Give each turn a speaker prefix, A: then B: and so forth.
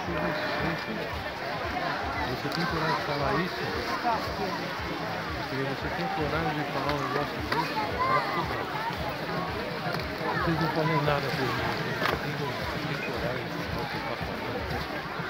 A: Você tem coragem de falar isso? Porque você tem coragem de falar um negócio desse? Vocês não falam nada por mim. Você tem coragem de falar o que está falando.